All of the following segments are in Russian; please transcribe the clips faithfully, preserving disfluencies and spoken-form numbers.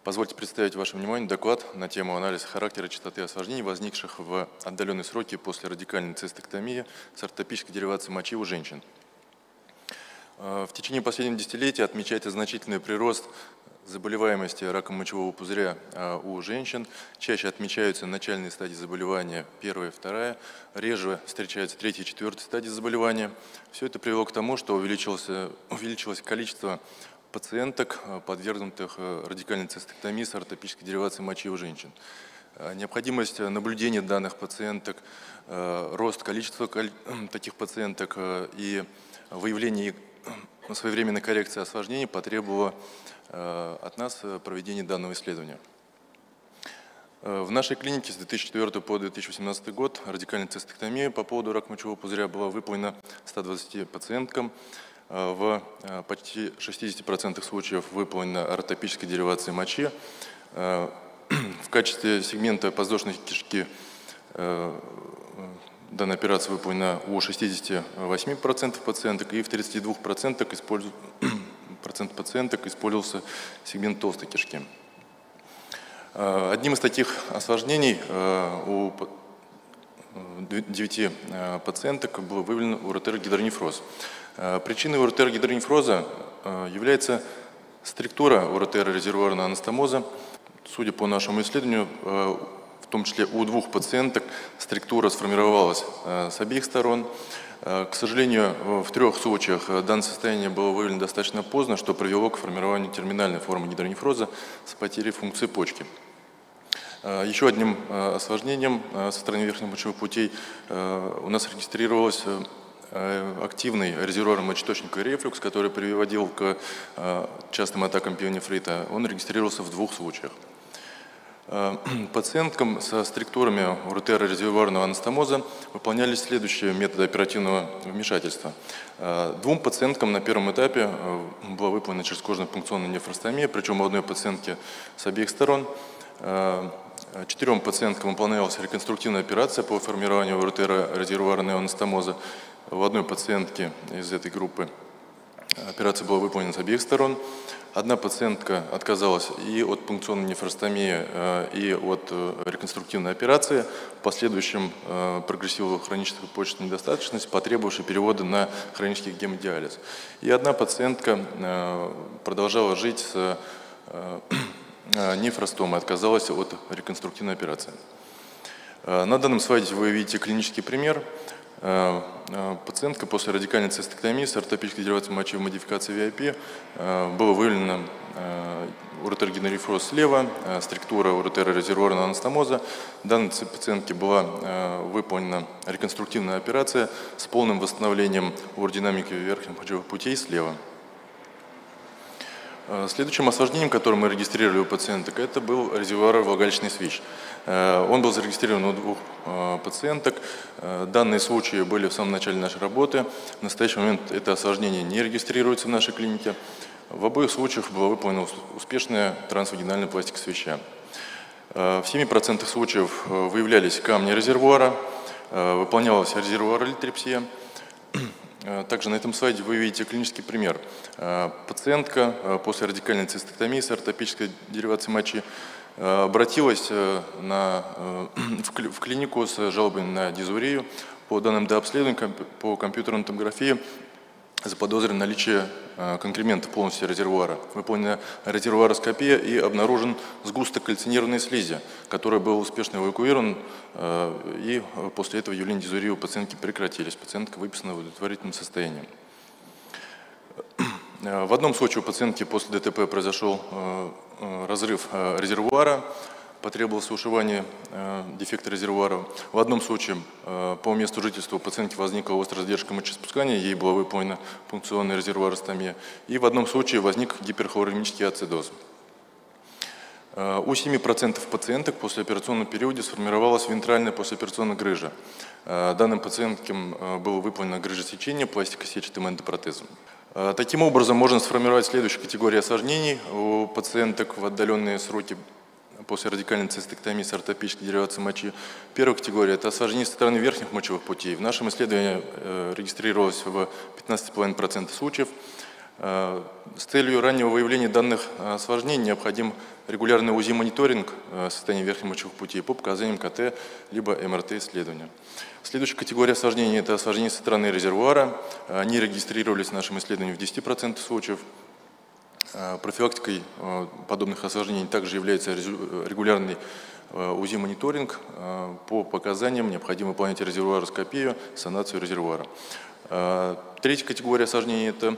Позвольте представить вашему вниманию доклад на тему анализа характера и частоты осложнений, возникших в отдаленные сроки после радикальной цистектомии с ортопической деривацией мочи у женщин. В течение последнего десятилетия отмечается значительный прирост заболеваемости раком мочевого пузыря у женщин. Чаще отмечаются начальные стадии заболевания, первая, вторая, реже встречаются третья и четвертая стадии заболевания. Все это привело к тому, что увеличилось, увеличилось количество пациенток, подвергнутых радикальной цистектомии с ортопической деривацией мочи у женщин. Необходимость наблюдения данных пациенток, рост количества таких пациенток и выявление своевременной коррекции осложнений потребовало от нас проведения данного исследования. В нашей клинике с две тысячи четвёртого по две тысячи восемнадцатый год радикальная цистектомия по поводу рака мочевого пузыря была выполнена ста двадцати пациенткам. В почти шестидесяти процентах случаев выполнена ортопическая деривация мочи. В качестве сегмента подвздошной кишки данная операция выполнена у шестидесяти восьми процентов пациенток, и в тридцати двух процентах пациенток использовался сегмент толстой кишки. Одним из таких осложнений у девяти пациенток был выявлен уретерогидронефроз. Причиной уретерогидронефроза является структура уретерорезервуарного анастомоза. Судя по нашему исследованию, в том числе у двух пациенток структура сформировалась с обеих сторон. К сожалению, в трех случаях данное состояние было выявлено достаточно поздно, что привело к формированию терминальной формы гидронефроза с потерей функции почки. Еще одним осложнением со стороны верхних мочевых путей у нас регистрировалось активный резервуарный мочеточниковый рефлюкс, который приводил к частым атакам пионефрита. Он регистрировался в двух случаях. Пациенткам со структурами уретерорезервуарного анастомоза выполнялись следующие методы оперативного вмешательства. Двум пациенткам на первом этапе была выполнена черезкожная пункционная нефростомия, причем у одной пациентки с обеих сторон. Четырем пациенткам выполнялась реконструктивная операция по формированию уретерорезервуарного анастомоза. В одной пациентке из этой группы операция была выполнена с обеих сторон. Одна пациентка отказалась и от пункционной нефростомии, и от реконструктивной операции. В последующем прогрессировала хроническая почечная недостаточность, потребовавшая перевода на хронический гемодиализ. И одна пациентка продолжала жить с нефростомой, отказалась от реконструктивной операции. На данном слайде вы видите клинический пример. Пациентка после радикальной цистектомии с ортопической деривацией мочи в модификации ви ай пи было выявлено уретерогидронефроз слева, структура уретерорезервуарного анастомоза. Данной пациентке была выполнена реконструктивная операция с полным восстановлением уреодинамики верхних мочевых путей слева. Следующим осложнением, которое мы регистрировали у пациенток, это был резервуаровлагалищный свищ. Он был зарегистрирован у двух пациенток. Данные случаи были в самом начале нашей работы. В настоящий момент это осложнение не регистрируется в нашей клинике. В обоих случаях была выполнена успешная трансвагинальная пластика свища. В семи процентах случаев выявлялись камни резервуара, выполнялась резервуаролитрепсия. Также на этом слайде вы видите клинический пример. Пациентка после радикальной цистектомии с ортопической деривацией мочи обратилась на, в клинику с жалобой на дизурию. По данным дообследования по компьютерной томографии заподозрено наличие конкремента полностью резервуара. Выполнена резервуароскопия и обнаружен сгусток кальцинированной слизи, который был успешно эвакуирован, и после этого явления дизурии у пациентки прекратились. Пациентка выписана в удовлетворительном состоянии. В одном случае у пациентки после ДТП произошел разрыв резервуара, потребовалось ушивание дефекта резервуара. В одном случае по месту жительства у пациентки возникла острая задержка мочеиспускания, ей была выполнена пункционная резервуаростомия. И в одном случае возник гиперхлоремический ацидоз. У семи процентов пациенток после операционного периода сформировалась вентральная послеоперационная грыжа. Данным пациенткам было выполнено грыжесечение пластикосетчатым эндопротезом. Таким образом, можно сформировать следующую категорию осложнений у пациенток в отдаленные сроки после радикальной цистектомии с ортопической деривацией мочи. Первая категория – это осложнение со стороны верхних мочевых путей. В нашем исследовании регистрировалось в пятнадцати целых пяти десятых процента случаев. С целью раннего выявления данных осложнений необходим регулярный УЗИ-мониторинг состояния верхних мочевых путей по показаниям КТ либо МРТ-исследования. Следующая категория осложнений – это осложнения со стороны резервуара. Они регистрировались в нашем исследовании в десяти процентах случаев. Профилактикой подобных осложнений также является регулярный УЗИ-мониторинг по показаниям, необходимо выполнять резервуароскопию, санацию резервуара. Третья категория осложнений – это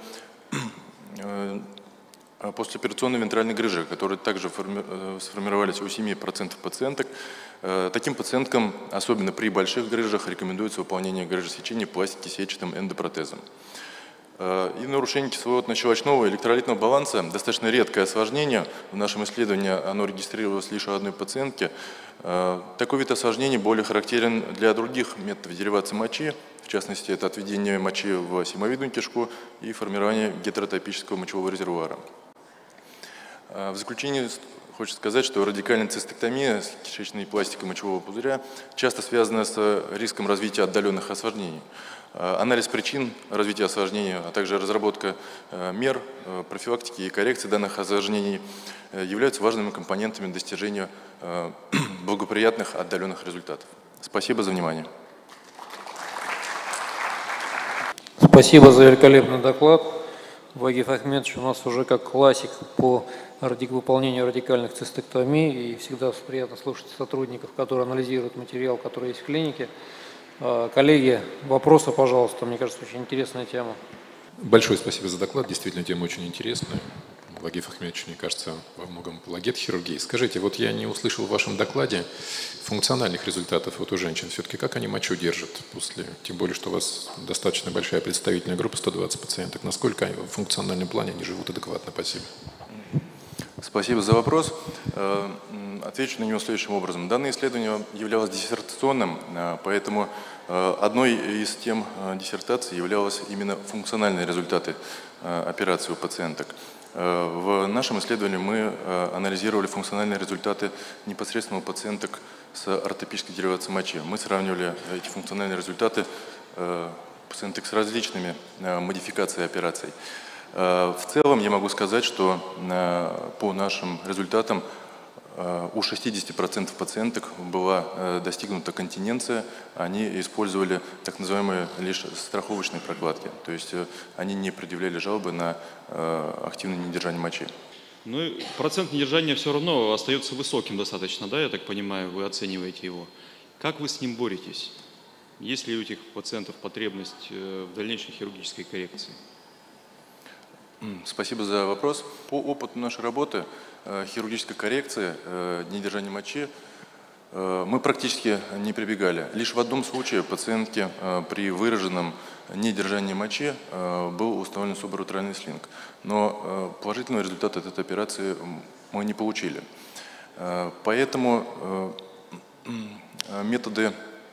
послеоперационные вентральные грыжи, которые также сформировались у семи процентов пациенток. Таким пациенткам, особенно при больших грыжах, рекомендуется выполнение грыжесечения пластики сетчатым эндопротезом. И нарушение кислородно-щелочного электролитного баланса – достаточно редкое осложнение. В нашем исследовании оно регистрировалось лишь у одной пациентки. Такой вид осложнений более характерен для других методов деривации мочи. В частности, это отведение мочи в симовидную кишку и формирование гетеротопического мочевого резервуара. В заключение хочется сказать, что радикальная цистектомия с кишечной пластикой мочевого пузыря часто связана с риском развития отдаленных осложнений. Анализ причин развития осложнений, а также разработка мер профилактики и коррекции данных осложнений являются важными компонентами достижения благоприятных отдаленных результатов. Спасибо за внимание. Спасибо за великолепный доклад. Вагиф Ахмедович у нас уже как классик по выполнению радикальных цистектомий, и всегда приятно слушать сотрудников, которые анализируют материал, который есть в клинике. Коллеги, вопросы, пожалуйста. Мне кажется, очень интересная тема. Большое спасибо за доклад. Действительно, тема очень интересная. Вагиф Ахмедович, мне кажется, во многом апологет хирургии. Скажите, вот я не услышал в вашем докладе функциональных результатов вот у женщин. Все-таки как они мочу держат после, тем более, что у вас достаточно большая представительная группа, сто двадцать пациенток. Насколько в функциональном плане они живут адекватно? Спасибо. Спасибо за вопрос. Отвечу на него следующим образом. Данное исследование являлось диссертационным, поэтому одной из тем диссертации являлись именно функциональные результаты операции у пациенток. В нашем исследовании мы анализировали функциональные результаты непосредственно у пациенток с ортопической деривацией мочи. Мы сравнивали эти функциональные результаты пациенток с различными модификациями операций. В целом я могу сказать, что по нашим результатам у шестидесяти процентов пациенток была достигнута континенция. Они использовали так называемые лишь страховочные прокладки. То есть они не предъявляли жалобы на активное недержание мочи. Ну, процент недержания все равно остается высоким достаточно, да, я так понимаю, вы оцениваете его. Как вы с ним боретесь? Есть ли у этих пациентов потребность в дальнейшей хирургической коррекции? Спасибо за вопрос. По опыту нашей работы хирургической коррекции недержания мочи мы практически не прибегали. Лишь в одном случае пациентке при выраженном недержании мочи был установлен субарутральный слинг. Но положительного результата от этой операции мы не получили. Поэтому методы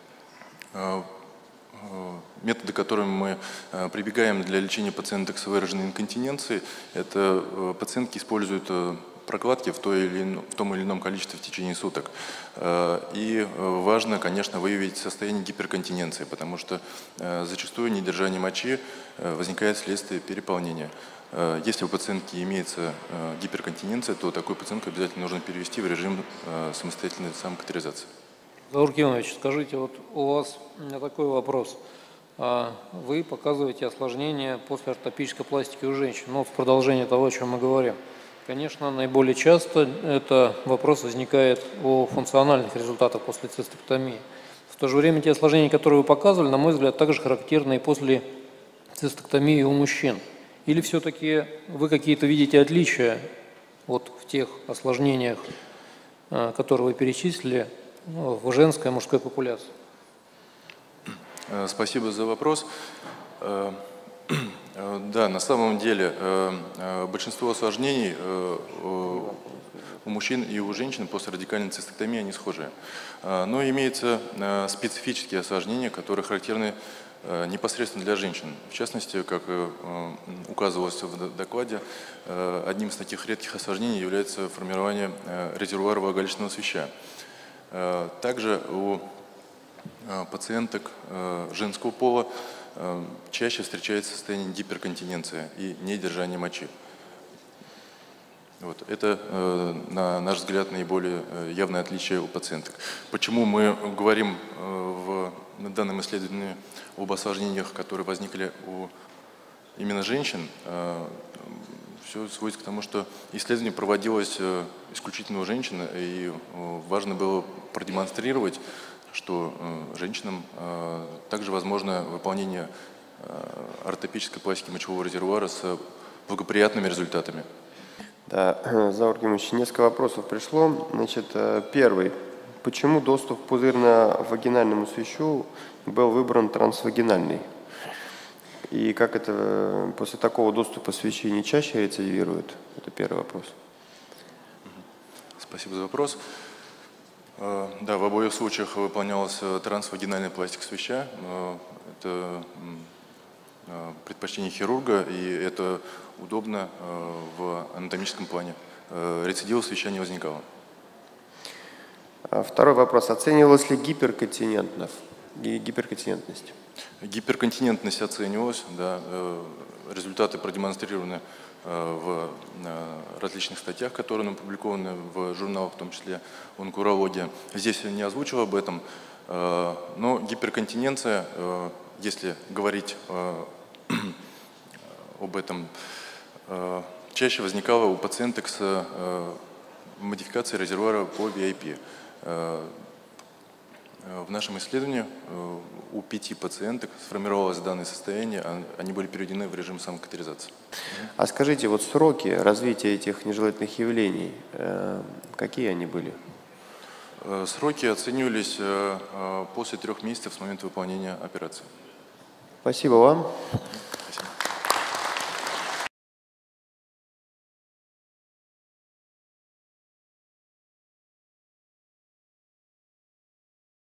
Методы, к которым мы прибегаем для лечения пациенток с выраженной инконтиненцией, это пациентки используют прокладки в, той или ином, в том или ином количестве в течение суток. И важно, конечно, выявить состояние гиперконтиненции, потому что зачастую недержание мочи возникает вследствие переполнения. Если у пациентки имеется гиперконтиненция, то такую пациентку обязательно нужно перевести в режим самостоятельной самокатаризации. Заур Кимович, скажите, вот у вас у меня такой вопрос. Вы показываете осложнения после ортопической пластики у женщин, но в продолжение того, о чем мы говорим. Конечно, наиболее часто это вопрос возникает о функциональных результатах после цистектомии. В то же время те осложнения, которые вы показывали, на мой взгляд, также характерны и после цистектомии у мужчин. Или все-таки вы какие-то видите отличия вот в тех осложнениях, которые вы перечислили, в женской и мужской популяции? Спасибо за вопрос. Да, на самом деле большинство осложнений у мужчин и у женщин после радикальной цистектомии они схожие. Но имеются специфические осложнения, которые характерны непосредственно для женщин. В частности, как указывалось в докладе, одним из таких редких осложнений является формирование резервуара влагалищного свища. Также у пациенток женского пола чаще встречается состояние гиперконтиненции и недержания мочи. Вот. Это, на наш взгляд, наиболее явное отличие у пациенток. Почему мы говорим в данном исследовании об осложнениях, которые возникли у именно женщин? Все сводится к тому, что исследование проводилось исключительно у женщин, и важно было продемонстрировать, что женщинам также возможно выполнение ортопической пластики мочевого резервуара с благоприятными результатами. Да, Заур Гимович, несколько вопросов пришло. Значит, первый. Почему доступ к пузырно-вагинальному свищу был выбран трансвагинальный? И как это после такого доступа свищи не чаще рецидивирует? Это первый вопрос. Спасибо за вопрос. Да, в обоих случаях выполнялась трансвагинальная пластика свища. Это предпочтение хирурга, и это удобно в анатомическом плане. Рецидива свища не возникало. Второй вопрос. Оценивалась ли гиперконтинентность? гиперконтинентность? Гиперконтинентность оценивалась, да. Результаты продемонстрированы в различных статьях, которые опубликованы в журналах, в том числе «Онкурология». Здесь я не озвучил об этом, но гиперконтиненция, если говорить об этом, чаще возникала у пациенток с модификацией резервуара по ви ай пи. В нашем исследовании у пяти пациенток сформировалось данное состояние, они были переведены в режим самокатаризации. А скажите, вот сроки развития этих нежелательных явлений, какие они были? Сроки оценивались после трех месяцев с момента выполнения операции. Спасибо вам.